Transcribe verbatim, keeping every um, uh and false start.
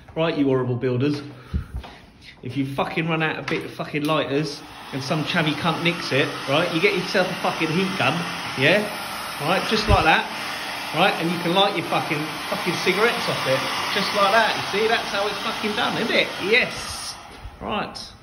Right, you horrible builders. If you fucking run out a bit of fucking lighters and some chavvy cunt nicks it, right, you get yourself a fucking heat gun, yeah? Right, just like that. Right, and you can light your fucking fucking cigarettes off it. Just like that, you see? That's how it's fucking done, isn't it? Yes. Right.